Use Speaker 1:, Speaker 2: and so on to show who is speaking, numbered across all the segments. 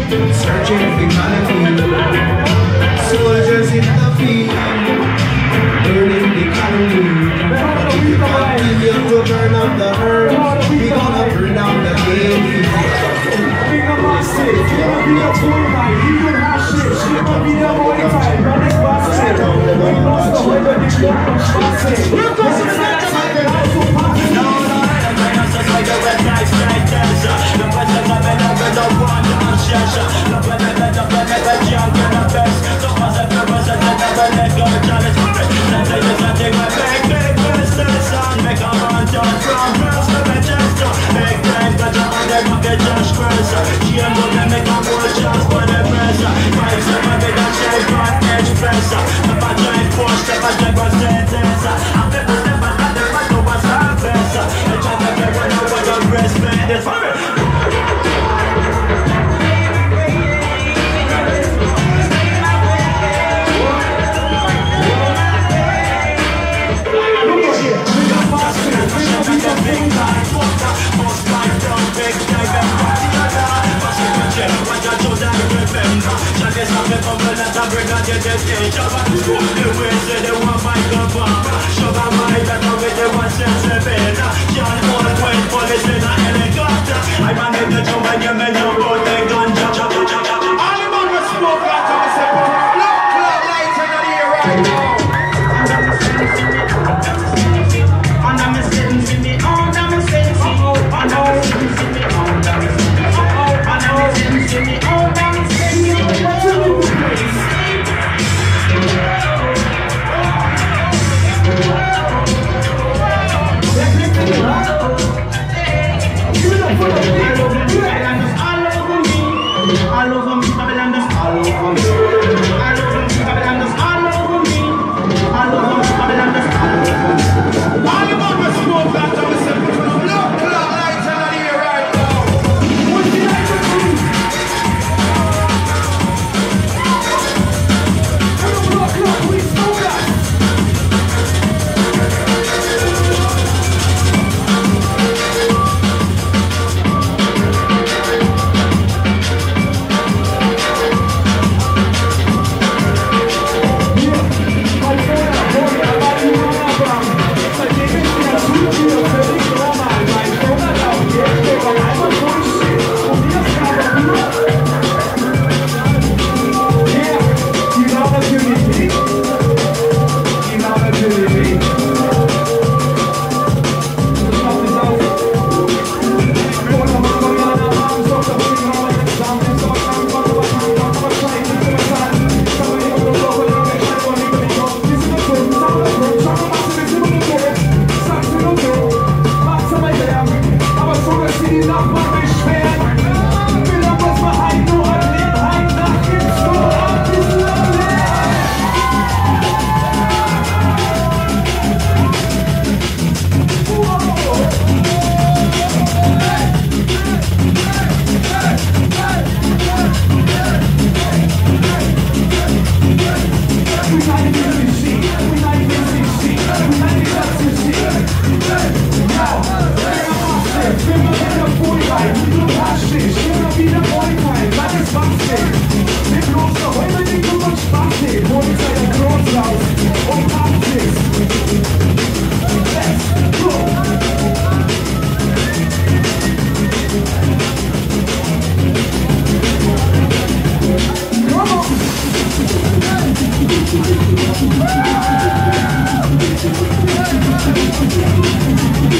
Speaker 1: searching for melody. Soldiers in the field, burning the calorie. But if you continue to burn up the earth, we gonna burn down the baby.
Speaker 2: Big up massive, you gonna be a toy night, you gonna have shit, she gonna be the boy time, run it massive. We lost the way that you got from massive. Here goes the next time, and also massive. No, just like a red light, straight dancer. The best of my men, I'm gonna want to unshare. The best of my men, I'm gonna best. So as I represent, I never let go of challenge. Let's say this, I take my big business on. Make a man done from Prince to Manchester. Big brains, but you're on their pocket, just crazy. She ain't gonna make a more chance for the pressure. Vibes of my big and shape, on edge pressure. If I drive Porsche, if I drive a sentence, I'm the first step, I'm the first to what's our best. I try to get one over the rest, man, it's for me.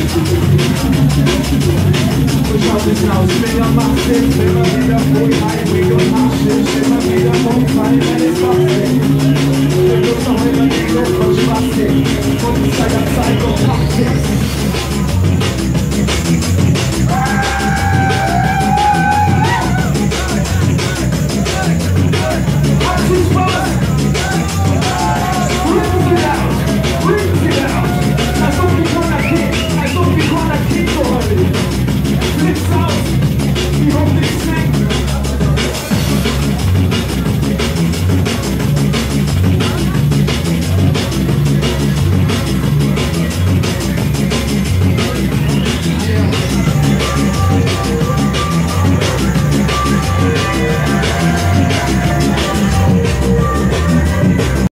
Speaker 1: Now, spring up my six,